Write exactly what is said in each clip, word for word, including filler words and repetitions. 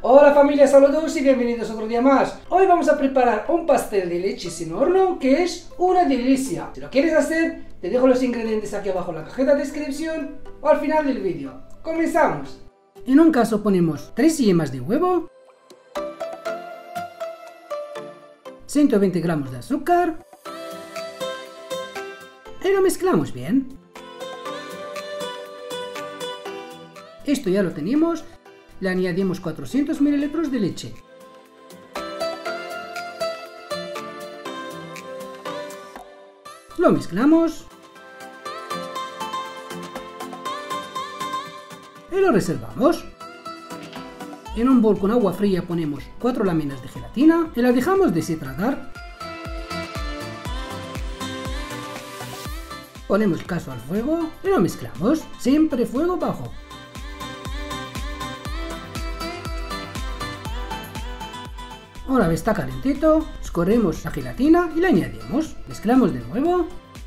Hola familia, saludos y bienvenidos otro día más. Hoy vamos a preparar un pastel de leche sin horno que es una delicia. Si lo quieres hacer, te dejo los ingredientes aquí abajo en la cajita de descripción o al final del vídeo. ¡Comenzamos! En un caso ponemos tres yemas de huevo, ciento veinte gramos de azúcar y lo mezclamos bien. Esto ya lo tenemos. Le añadimos cuatrocientos mililitros de leche. Lo mezclamos. Y lo reservamos. En un bol con agua fría ponemos cuatro láminas de gelatina y las dejamos deshidratar. Ponemos el caso al fuego y lo mezclamos. Siempre fuego bajo. Una vez está calentito, escorremos la gelatina y la añadimos. Mezclamos de nuevo.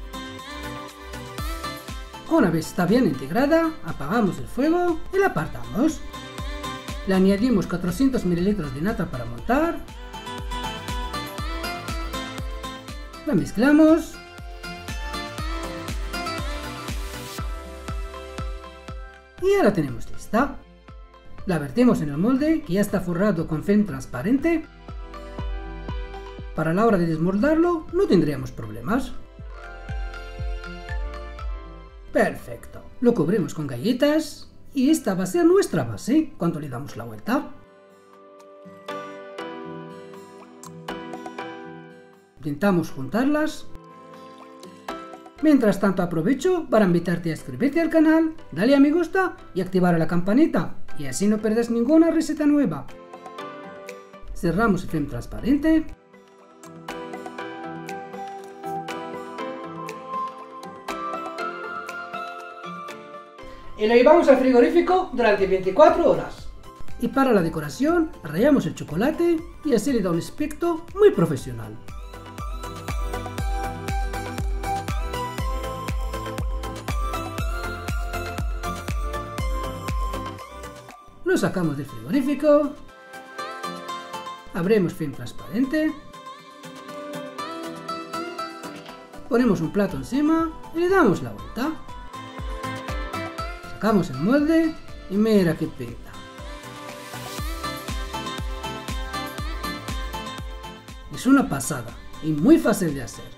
Una vez está bien integrada, apagamos el fuego y la apartamos. Le añadimos cuatrocientos mililitros de nata para montar. La mezclamos. Y ya la tenemos lista. La vertemos en el molde que ya está forrado con film transparente. Para la hora de desmoldarlo no tendríamos problemas. Perfecto. Lo cubrimos con galletas y esta va a ser nuestra base cuando le damos la vuelta. Intentamos juntarlas. Mientras tanto aprovecho para invitarte a suscribirte al canal, darle a me gusta y activar la campanita y así no perdes ninguna receta nueva. Cerramos el film transparente. Y lo llevamos al frigorífico durante veinticuatro horas. Y para la decoración, rallamos el chocolate y así le da un aspecto muy profesional. Lo sacamos del frigorífico. Abrimos film transparente. Ponemos un plato encima y le damos la vuelta. Sacamos el molde y mira qué pinta. Es una pasada y muy fácil de hacer.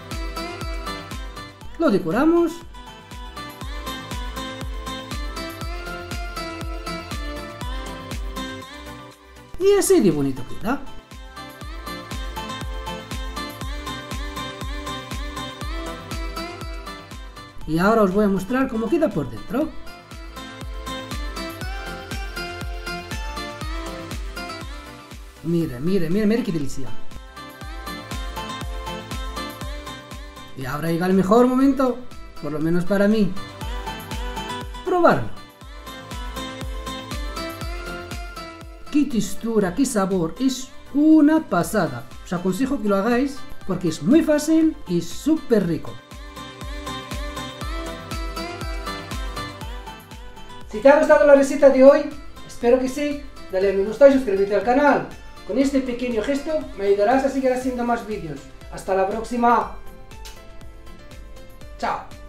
Lo decoramos. Y así de bonito queda. Y ahora os voy a mostrar cómo queda por dentro. Mira, mira, mira, mira qué delicia. Y ahora llega el mejor momento, por lo menos para mí. Probarlo. Qué textura, qué sabor, es una pasada. Os aconsejo que lo hagáis porque es muy fácil y súper rico. Si te ha gustado la receta de hoy, espero que sí, dale a me gusta y suscríbete al canal. Con este pequeño gesto me ayudarás a seguir haciendo más vídeos. Hasta la próxima. Chao.